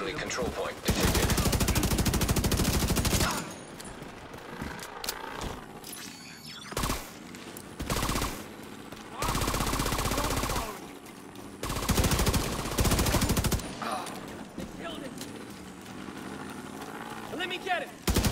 Friendly control point detected. They killed it. Let me get it.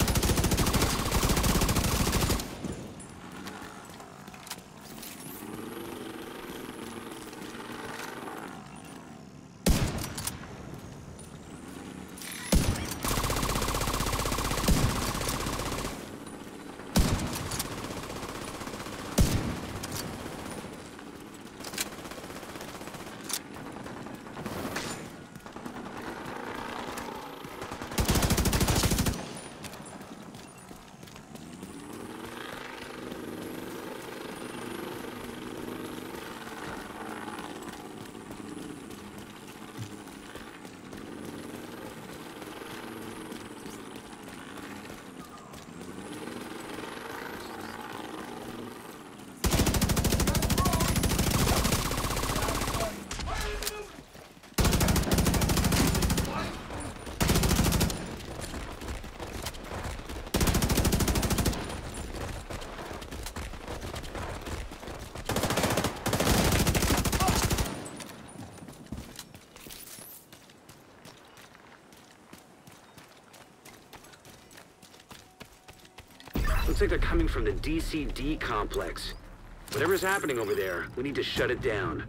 Looks like they're coming from the DCD complex. Whatever's happening over there, we need to shut it down.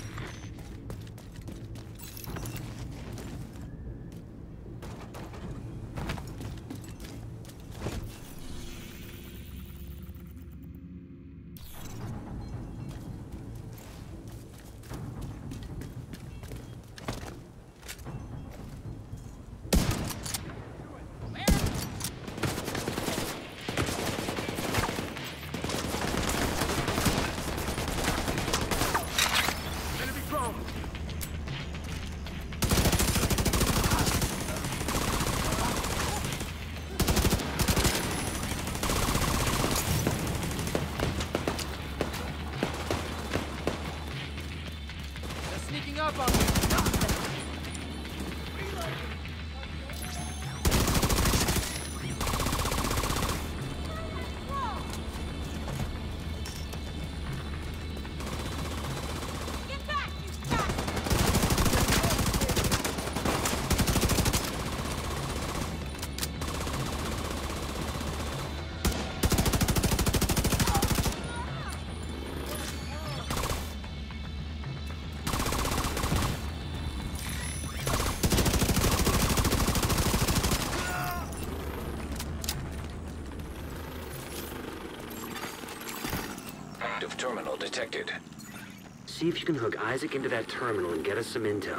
Sneaking up on me. Get back, you fat! Active terminal detected. See if you can hook Isaac into that terminal and get us some intel.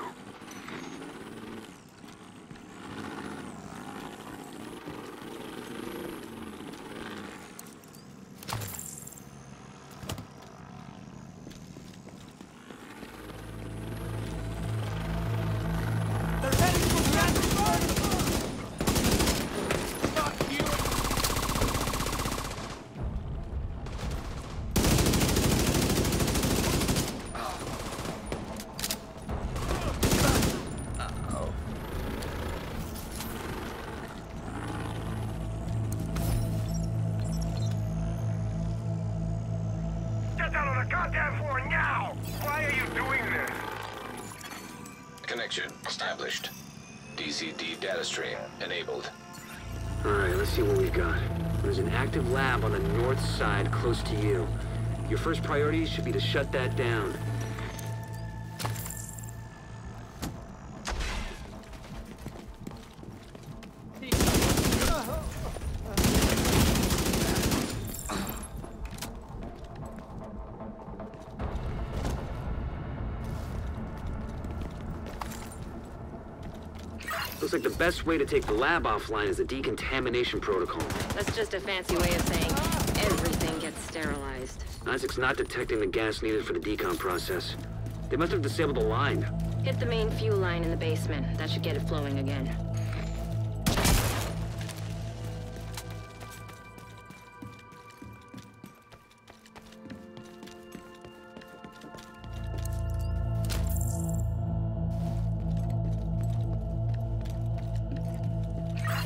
They're heading for Clancy. Fuck you. Get down on the goddamn floor now! Why are you doing this? Connection established. DCD data stream enabled. Alright, let's see what we've got. There's an active lab on the north side close to you. Your first priority should be to shut that down. Looks like the best way to take the lab offline is the decontamination protocol. That's just a fancy way of saying everything gets sterilized. Isaac's not detecting the gas needed for the decon process. They must have disabled the line. Hit the main fuel line in the basement. That should get it flowing again.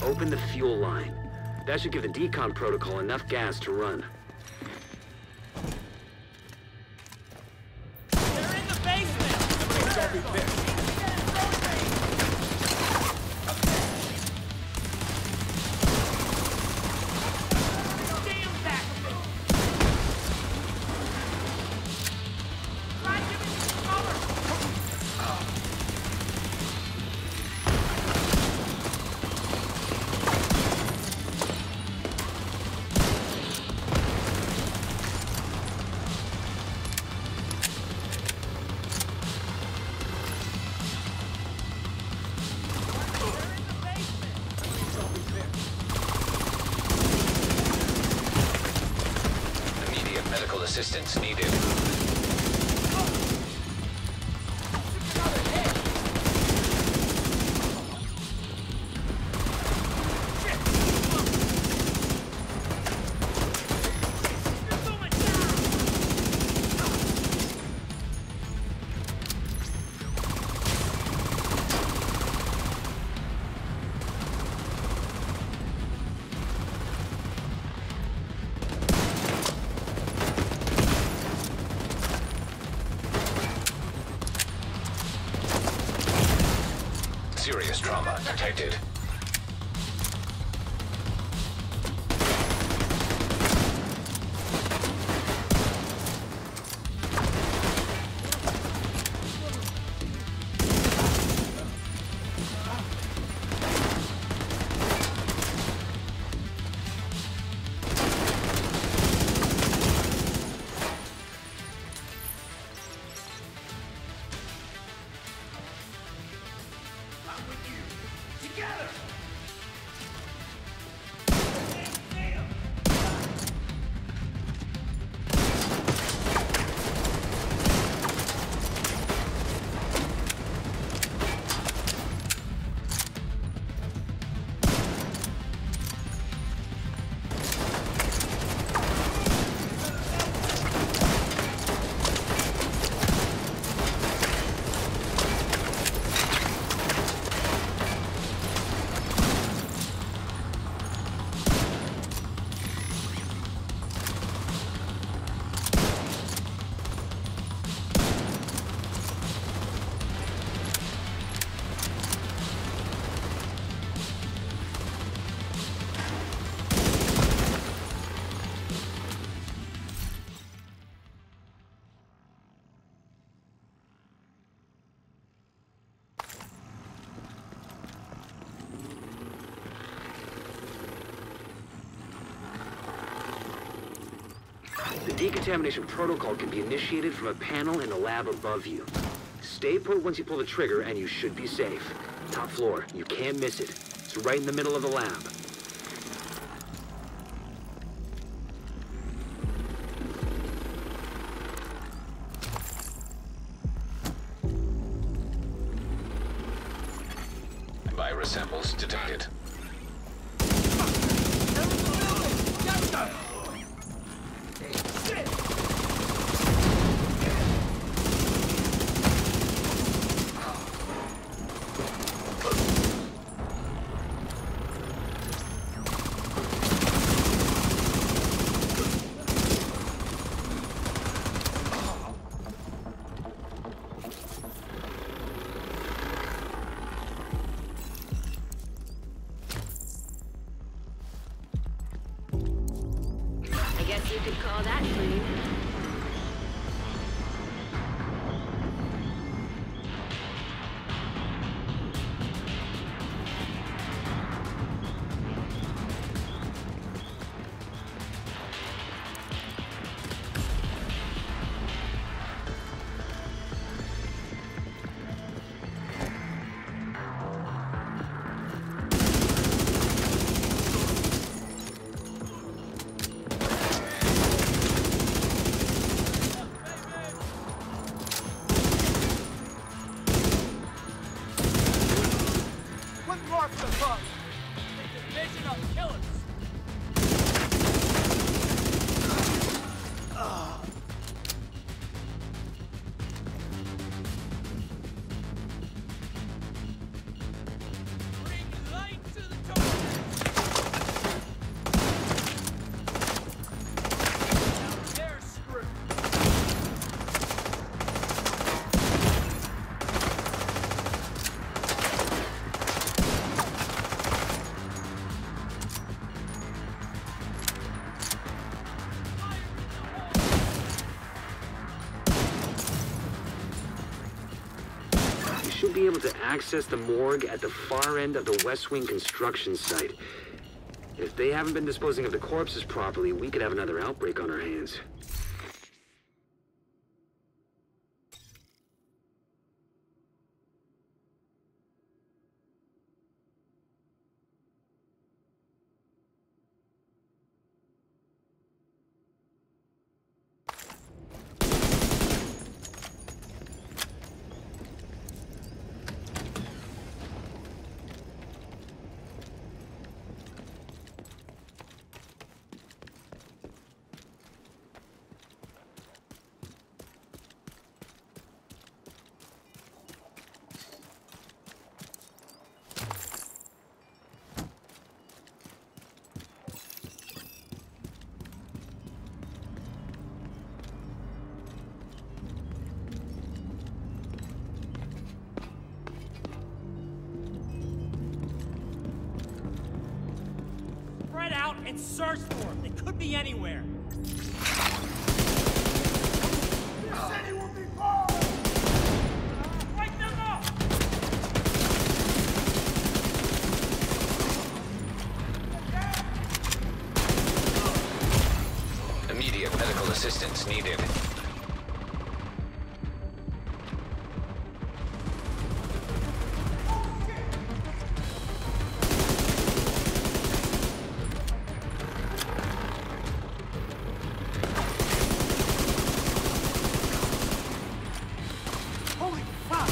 open the fuel line. That should give the decon protocol enough gas to run. They're in the basement! Damn back of me! Try giving me some cover! Immediate medical assistance needed. Serious trauma detected. The decontamination protocol can be initiated from a panel in the lab above you. Stay put once you pull the trigger and you should be safe. Top floor, you can't miss it. It's right in the middle of the lab. Virus samples detected. I guess you could call that clean. should be able to access the morgue at the far end of the West Wing construction site. If they haven't been disposing of the corpses properly, we could have another outbreak on our hands. Spread out and search for them. They could be anywhere. Break them up! Immediate medical assistance needed. Holy fuck!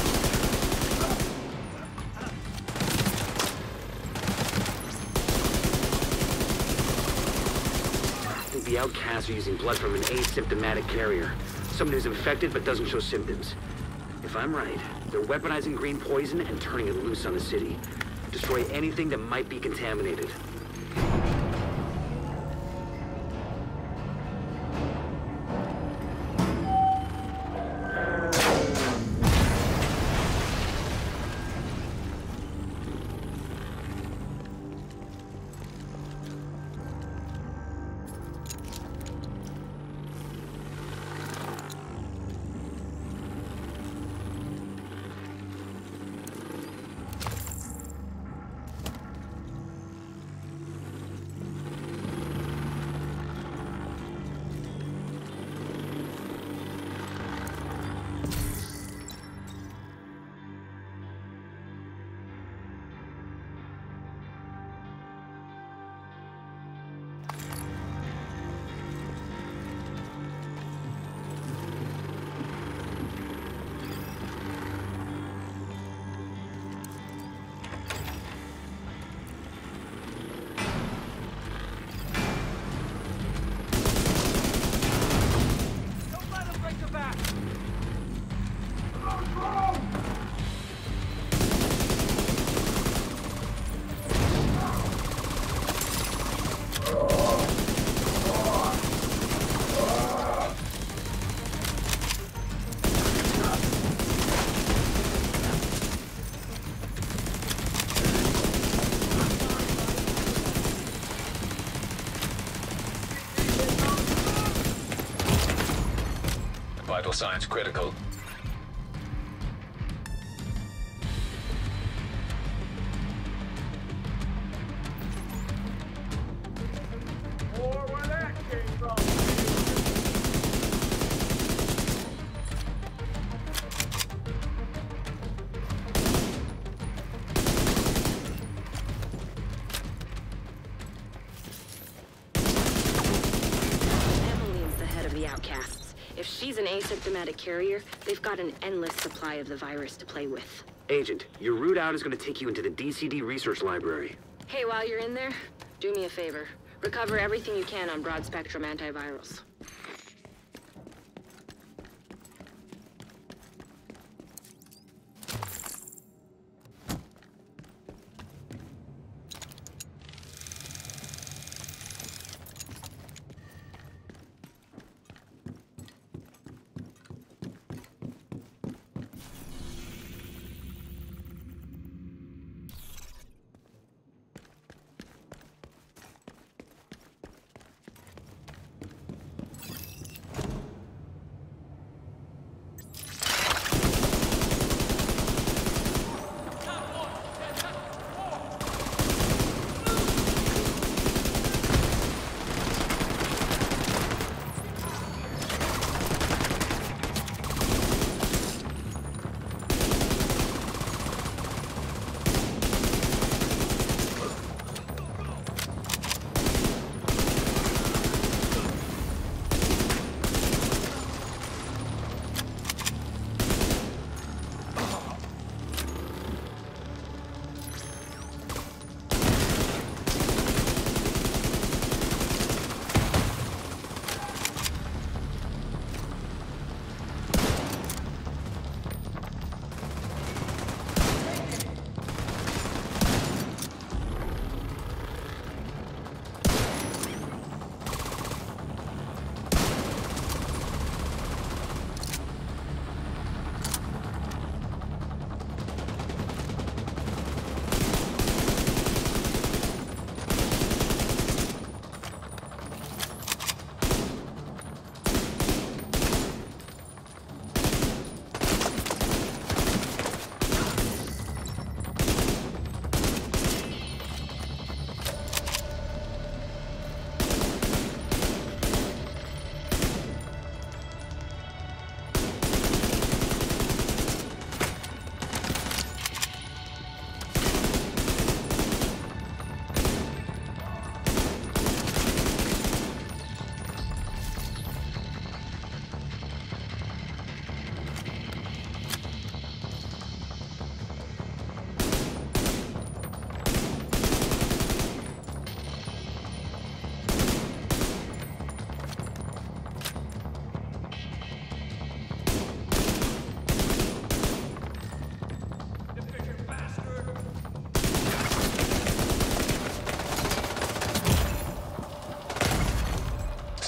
I think the outcasts are using blood from an asymptomatic carrier. Someone who's infected but doesn't show symptoms. If I'm right, they're weaponizing green poison and turning it loose on the city. Destroy anything that might be contaminated. Don't let them break your back! Vital signs critical. Or where that came from. Emmeline's the head of the outcasts. If she's an asymptomatic carrier, they've got an endless supply of the virus to play with. Agent, your route out is going to take you into the DCD research library. Hey, while you're in there, do me a favor. Recover everything you can on broad-spectrum antivirals.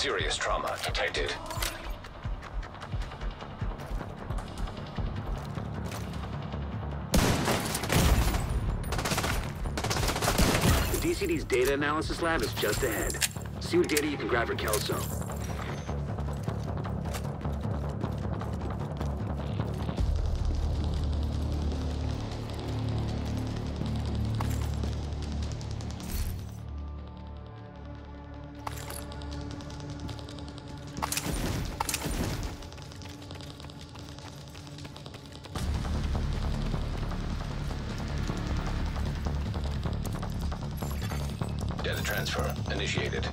Serious trauma detected. The DCD's data analysis lab is just ahead. See what data you can grab for Kelso. Data transfer initiated.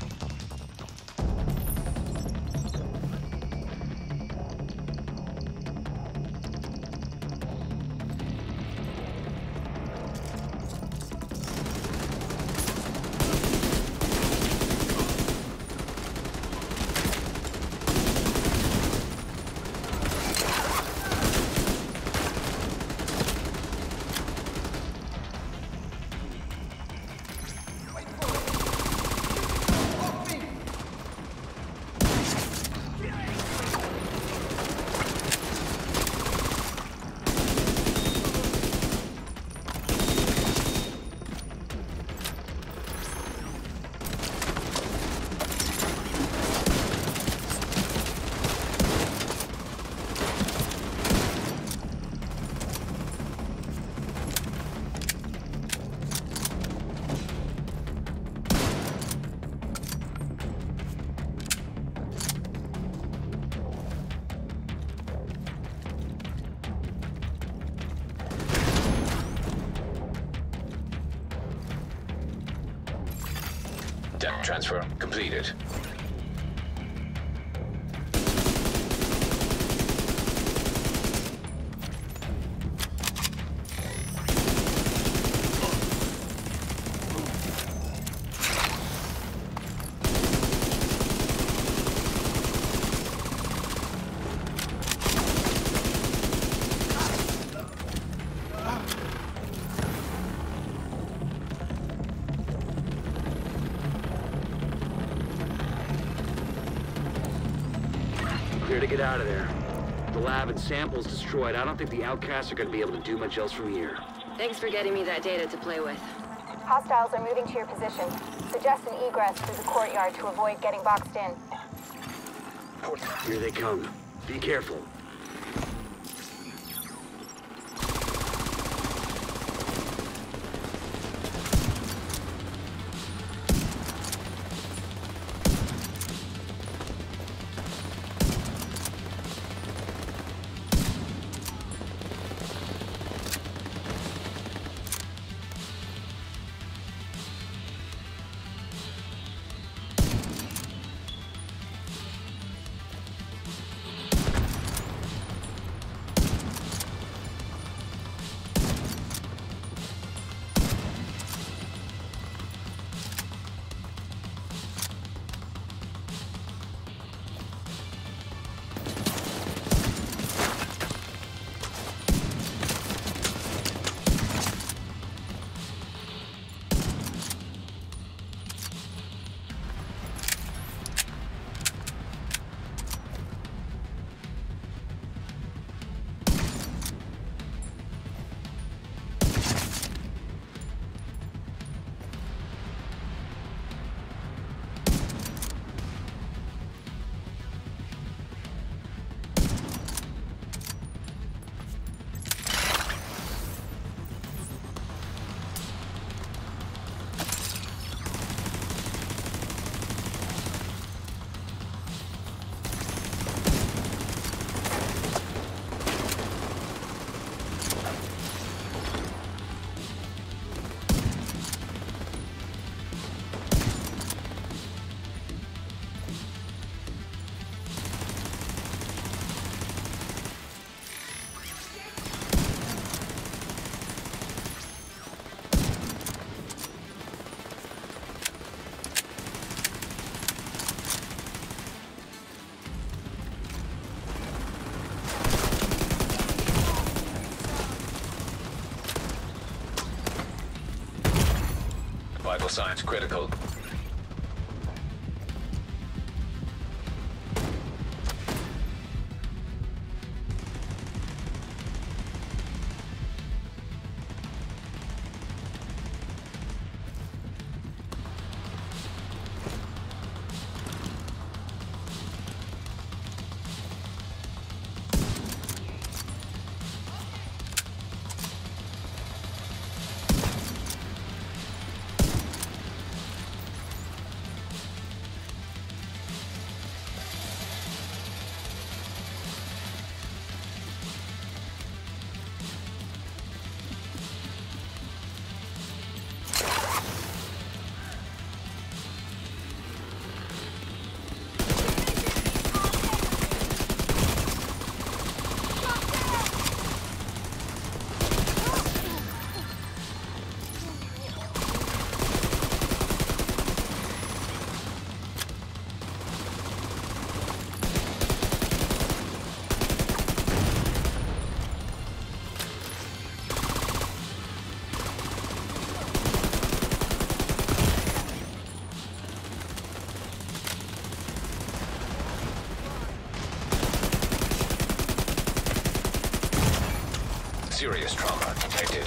Data transfer completed. Clear to get out of there. The lab and samples destroyed. I don't think the outcasts are going to be able to do much else from here. Thanks for getting me that data to play with. Hostiles are moving to your position. Suggest an egress through the courtyard to avoid getting boxed in. Here they come. Be careful. Vital signs critical. Serious trauma detected.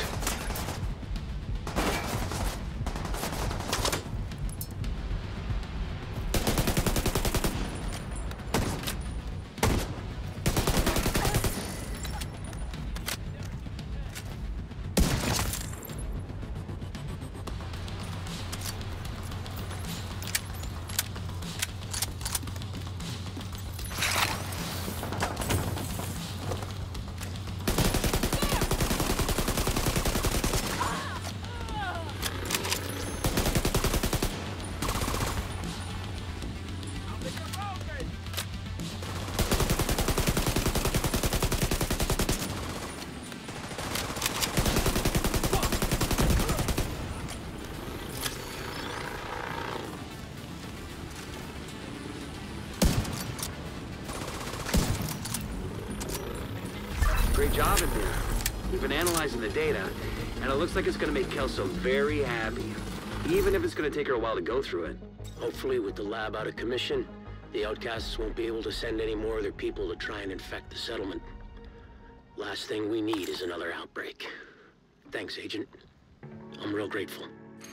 Great job in there. We've been analyzing the data, and it looks like it's gonna make Kelso very happy. Even if it's gonna take her a while to go through it. Hopefully, with the lab out of commission, the outcasts won't be able to send any more of their people to try and infect the settlement. Last thing we need is another outbreak. Thanks, Agent. I'm real grateful.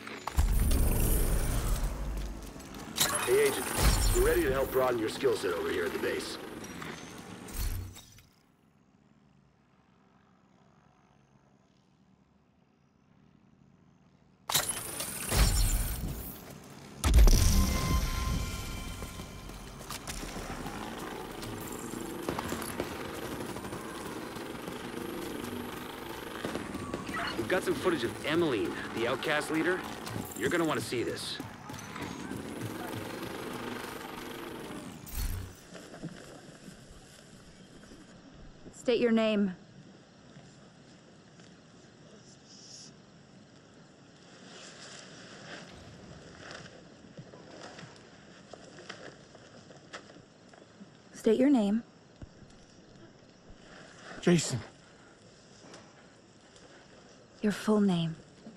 Hey, Agent. We're ready to help broaden your skill set over here at the base. We've got some footage of Emmeline, the outcast leader. You're gonna want to see this. State your name. State your name. Jason. Your full name.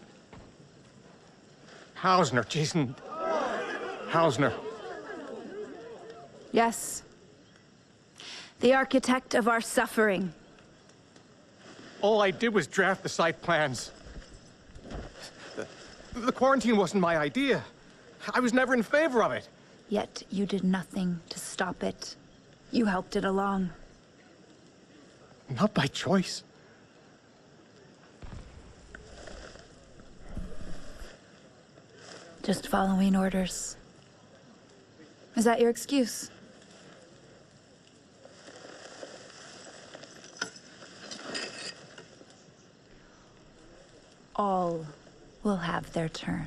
Hausner. Jason. Hausner. Yes. The architect of our suffering. All I did was draft the site plans. The quarantine wasn't my idea. I was never in favor of it. Yet you did nothing to stop it. You helped it along. Not by choice. Just following orders. Is that your excuse? All will have their turn.